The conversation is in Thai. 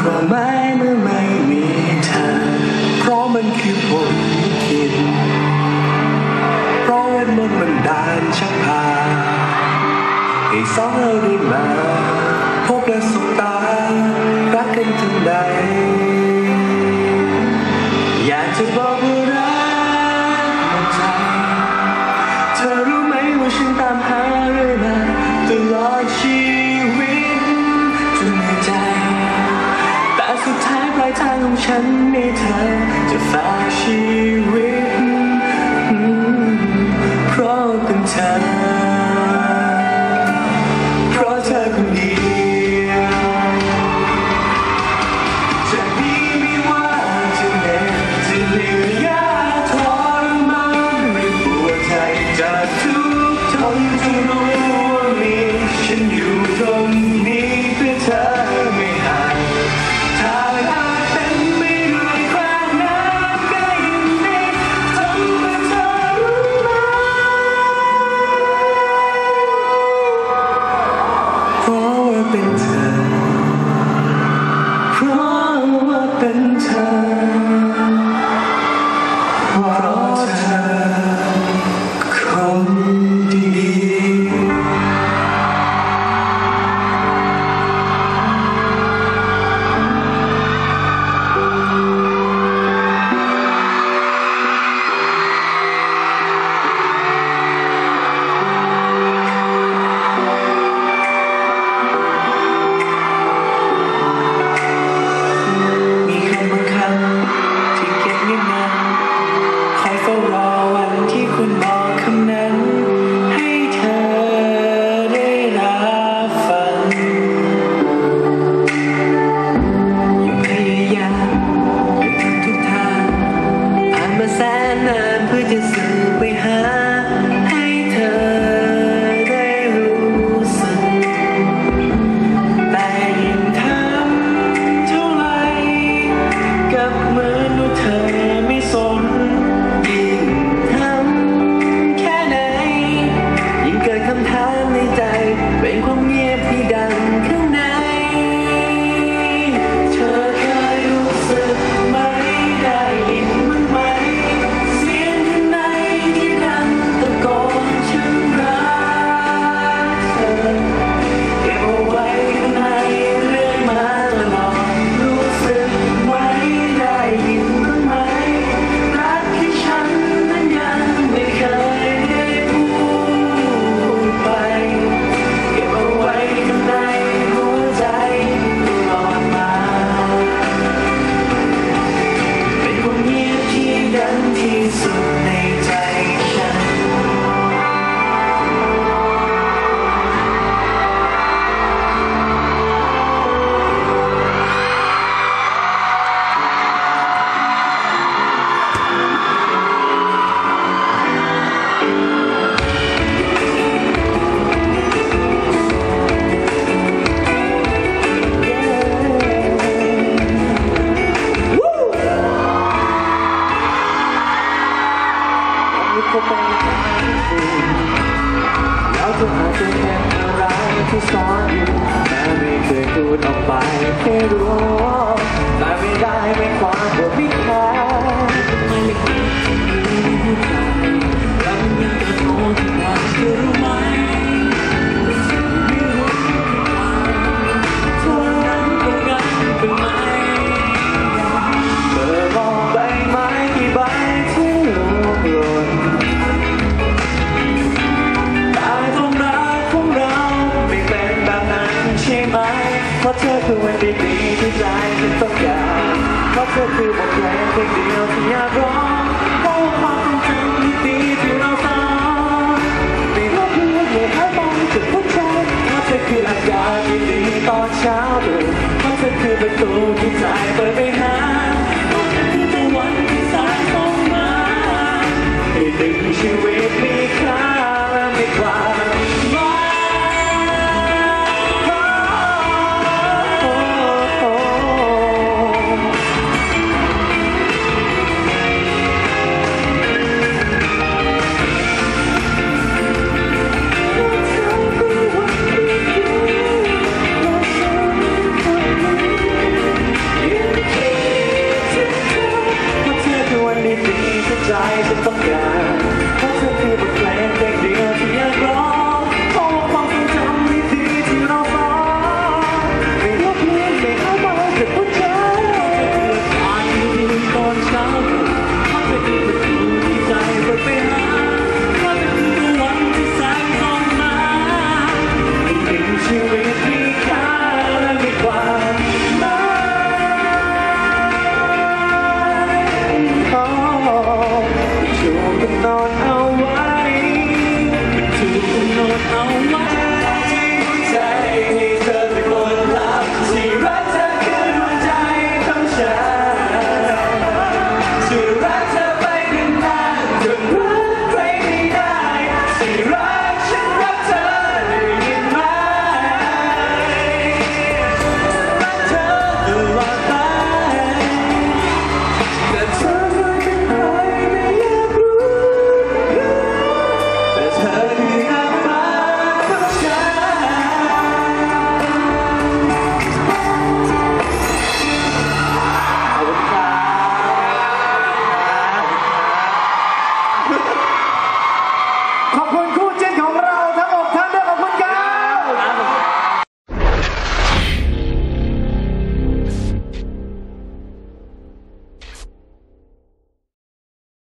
ราะไหมเมื่อไม่มีเธอเพราะมันคือผมคิดเพราะเวทมนต์มันดานชักพาให้สองเราได้มาพบและสบตารักกันทันใดอยากจะบอกว่ารักหมดใจเธอรู้ไหมว่าฉันตามหาเรื่อยมาตลอดชีวิตจนเหนื่อยใจแต่สุดท้ายปลายทางของฉันมีเธอจะฝากชีวิตเพราะเป็นเธอเพราะเธอคนเดียวจากนี้ไม่ว่าจะเหนื่อยจะเหนื่อยยากทรมานหรือปวดใจจะทุกข์ทนจะรู้ว่ามีฉันอยู่ตรงนี้เพื่อเธอไม่ห่างถ้าอาจเป็นไม่ด้วยความรักก็ยินดีทำเพื่อเธอรู้ไหมเพราะว่าเป็นเธอเพราะว่าเป็นเธอเพราะเธอคนเดียวมีคำบางคำที่เก็บเงียบงันคอยเฝ้ารอวันที่คุณบอกคำนั้นให้เธอได้รับฟังยังพยายามยังทำทุกทางผ่านมาแสนนานเพื่อจะสื่อไปหาให้เธอได้รู้สึกแต่ยิ่งทำเท่าไรกับเหมือนว่าเธอไม่สนยิ่งทำแค่ไหนยิ่งเกิดคำถามในใจเป็นความเงียบที่ดังข้างในเธอเคยรู้สึกไหมได้ยินมั้งไหมเสียงข้างในที่ดังตะโกนฉันรักเธอเก็บเอาไว้ข้างในเรื่อยมาตลอดรู้สึกไหมได้ยินมั้งไหมรักที่ฉันนั้นยังไม่เคยได้พูดไปเก็บเอาไว้ข้างในหัวใจตลอดมาเป็นความเงียบที่ดังที่สุดในใจฉันแล้วเธออาจจะเห็นอะไรที่ซ่อนอยู่แต่ไม่เคยพูดออกไปให้รู้แต่ไม่ได้ไม่ความว่าไม่แคร์ไม่คิดที่มีใครเรายังจะโทษทุกวันเธอรู้ไหมไม่รู้เธอนั้นก็งั้นเป็นไหมเธอมองใบไม้กี่ใบที่ร่วงหล่นแต่ความรักของเราไม่เป็นแบบนั้นใช่ไหมเพราะเธอคือวันดีๆที่ใจฉันต้องการเพราะเธอคือบทเพลงเพลงเดียวที่อยากร้องเพราะความทรงจำที่ดีที่เราสร้างไม่ลบเลือนเลยหายไปจากหัวใจเพราะเธอคืออากาศที่ดีตอนเช้าเลยเพราะเธอคือประตูที่ใจเปิดไปหาเพราะเธอคือตะวันที่สายส่องมาให้ดึงชีวิต